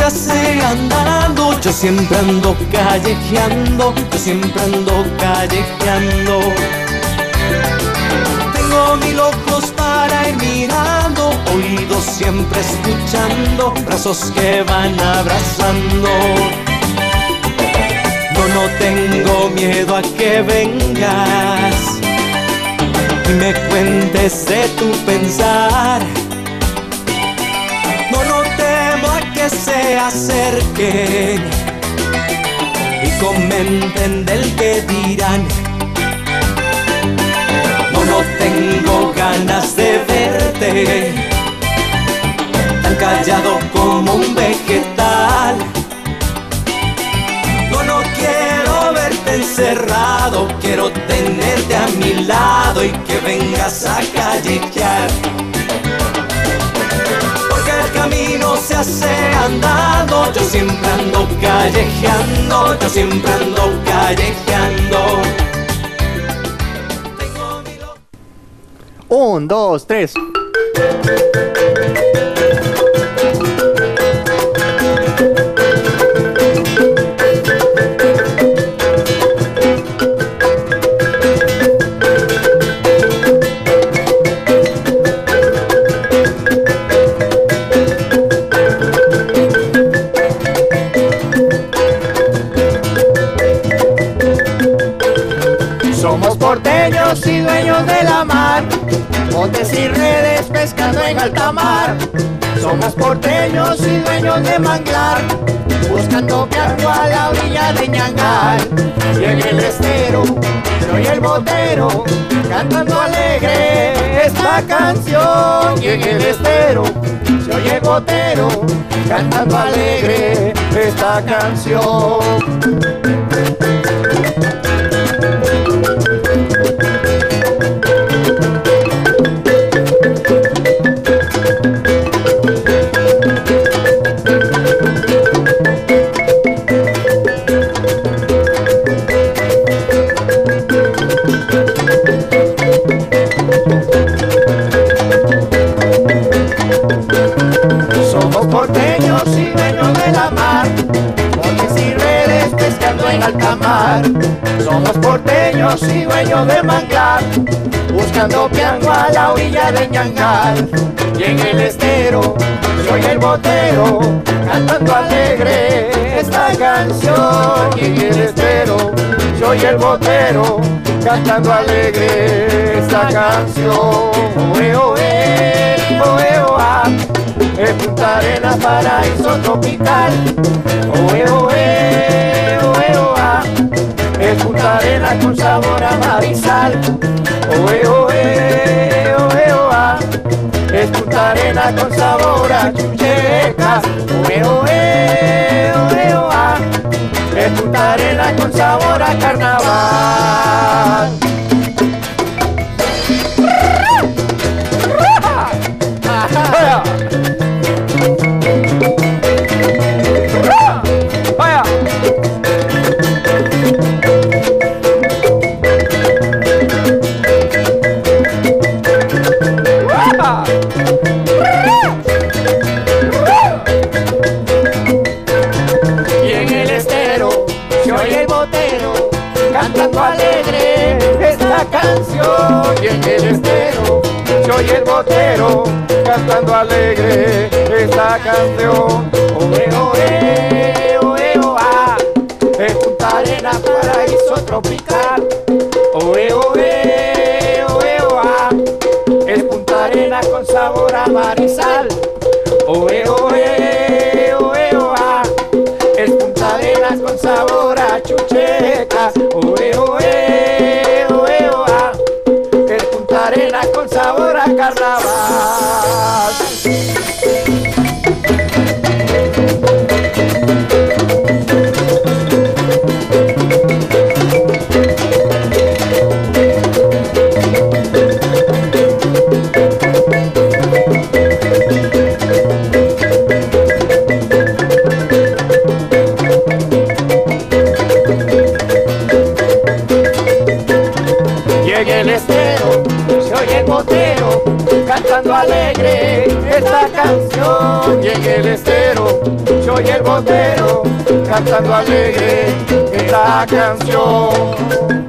hace andando, yo siempre ando callejeando, yo siempre ando callejeando. Tengo 1000 ojos para ir mirando, oídos siempre escuchando, brazos que van abrazando. Yo no tengo miedo a que vengas y me cuentes de tu pensar. No temo a que se acerquen y comenten del que dirán. No tengo ganas de verte tan callado como un vegetal. No quiero verte encerrado, quiero tenerte a mi lado y que vengas a callejear. Porque el camino se hace andando, yo siempre ando callejeando, yo siempre ando callejeando. 1, 2, 3. Somos porteños y dueños de la mar, botes y redes pescando en alta mar. Somos porteños y dueños de manglar, buscando piargo a la orilla de Ñangal. Y en el estero, soy el botero, cantando alegre esta canción. Y en el estero, soy el botero, cantando alegre esta canción. Somos porteños y dueños de la mar, botes y redes pescando en alta mar. Somos porteños y dueños de manglar, buscando piango a la orilla de Ñangal. Y en el estero, soy el botero, cantando alegre esta canción. Y en el estero, soy el botero, cantando alegre esta canción. Oe, oe, oe, oa. Es Punta Arenas, paraíso tropical. Oe, oe, oe, oa. Es Punta Arenas con sabor a marisal. Oe, oe, oe, oa. Es Punta Arenas con sabor a chuchecas. Oe, oe, oe, oa. Es Punta Arenas con sabor a carnaval. ¡Vaya! ¡Vaya! Y en el estero, soy el botero, cantando alegre esta canción. Y en el estero, soy el botero, cantando alegre esta canción. Oe, oe, oe, oa. Es Punta Arenas, paraíso tropical. Oe, oe, oe, oa. Es Punta Arenas con sabor a marisal. Oe, oe, oe, oa. Es Punta Arenas con sabor a chuchecas. Oe, oe, oe, oa. Es Punta Arenas con sabor a carnaval. cantando alegre esta canción. Y en el estero se oye el botero cantando alegre esta canción.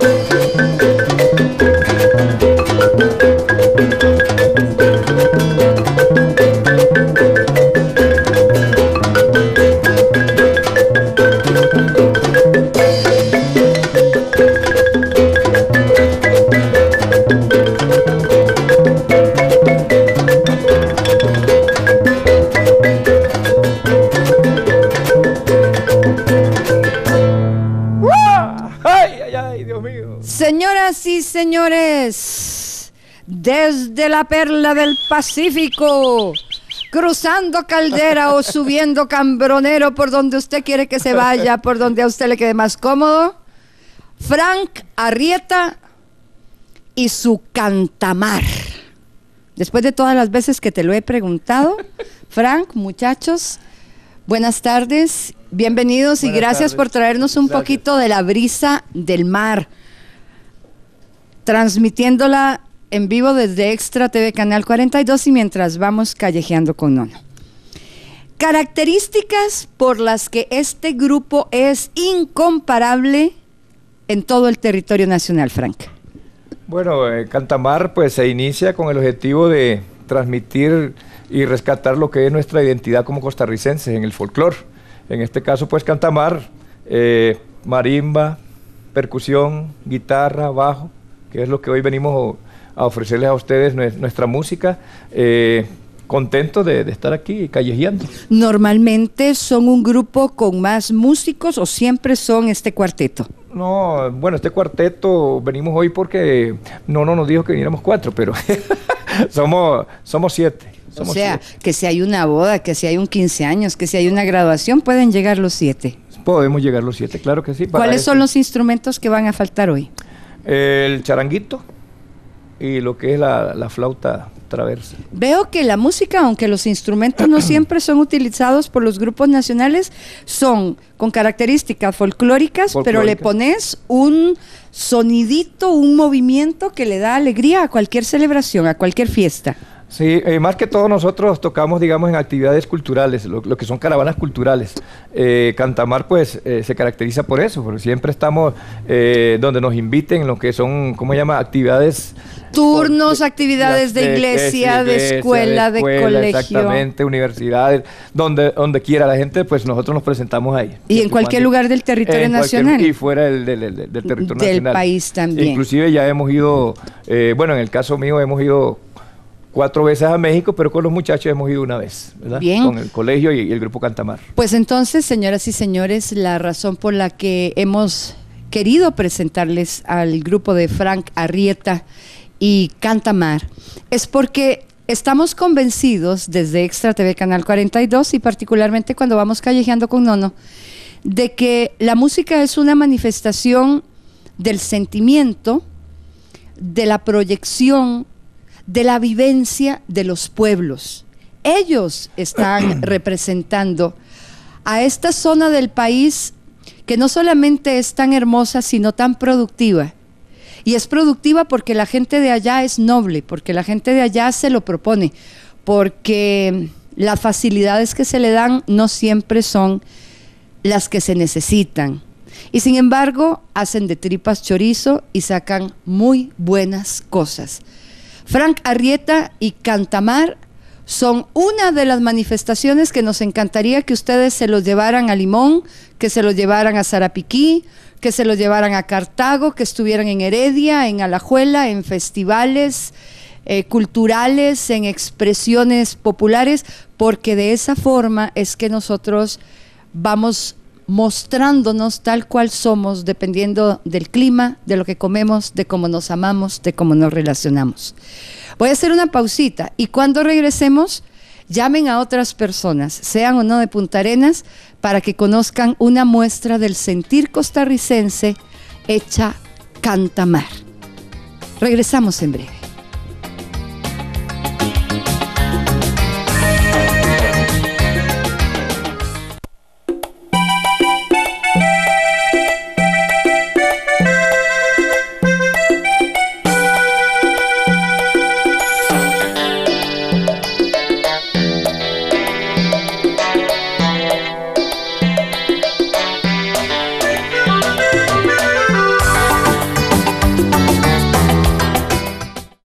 Señoras y señores, desde la perla del Pacífico, cruzando Caldera o subiendo Cambronero, por donde usted quiere que se vaya, por donde a usted le quede más cómodo, Frank Arrieta y su Cantamar. Después de todas las veces que te lo he preguntado, Frank, muchachos, buenas tardes, bienvenidos y gracias por traernos un poquito de la brisa del mar, transmitiéndola en vivo desde Extra TV Canal 42 y mientras vamos callejeando con Nono. Características por las que este grupo es incomparable en todo el territorio nacional, Frank. Bueno, Cantamar pues se inicia con el objetivo de transmitir y rescatar lo que es nuestra identidad como costarricenses en el folclore. En este caso pues Cantamar, marimba, percusión, guitarra, bajo, que es lo que hoy venimos a ofrecerles a ustedes nuestra música. Contentos de estar aquí callejeando. ¿Normalmente son un grupo con más músicos o siempre son este cuarteto? No, bueno, este cuarteto venimos hoy porque no nos dijo que viniéramos 4, pero somos 7. O sea, que si hay una boda, que si hay un 15 años, que si hay una graduación, pueden llegar los 7. Podemos llegar los 7, claro que sí. ¿Cuáles son los instrumentos que van a faltar hoy? El charanguito y lo que es la flauta traversa. Veo que la música, aunque los instrumentos no siempre son utilizados por los grupos nacionales, son con características folclóricas, pero le pones un sonidito, un movimiento que le da alegría a cualquier celebración, a cualquier fiesta. Sí, más que todo nosotros tocamos, digamos, en actividades culturales, lo que son caravanas culturales. Cantamar, pues, se caracteriza por eso, porque siempre estamos donde nos inviten, lo que son, ¿cómo se llama? Actividades... Turnos, actividades de iglesia, de escuela, de colegio. Exactamente, universidades, donde quiera la gente, pues nosotros nos presentamos ahí. Y en cualquier lugar del territorio nacional. Y fuera del territorio nacional. Del país también. Inclusive ya hemos ido, bueno, en el caso mío hemos ido 4 veces a México, pero con los muchachos hemos ido una vez, ¿verdad? Bien. Con el colegio y el grupo Cantamar. Pues entonces, señoras y señores, la razón por la que hemos querido presentarles al grupo de Frank Arrieta y Cantamar es porque estamos convencidos desde Extra TV Canal 42 y particularmente cuando vamos callejeando con Nono, de que la música es una manifestación del sentimiento, de la proyección, de la vivencia de los pueblos. Ellos están representando a esta zona del país que no solamente es tan hermosa, sino tan productiva. Y es productiva porque la gente de allá es noble, porque la gente de allá se lo propone, porque las facilidades que se le dan no siempre son las que se necesitan. Y sin embargo, hacen de tripas chorizo y sacan muy buenas cosas. Frank Arrieta y Cantamar son una de las manifestaciones que nos encantaría que ustedes se los llevaran a Limón, que se los llevaran a Sarapiquí, que se los llevaran a Cartago, que estuvieran en Heredia, en Alajuela, en festivales culturales, en expresiones populares, porque de esa forma es que nosotros vamos mostrándonos tal cual somos, dependiendo del clima, de lo que comemos, de cómo nos amamos, de cómo nos relacionamos. Voy a hacer una pausita y cuando regresemos, llamen a otras personas, sean o no de Punta Arenas, para que conozcan una muestra del sentir costarricense hecha Cantamar. Regresamos en breve.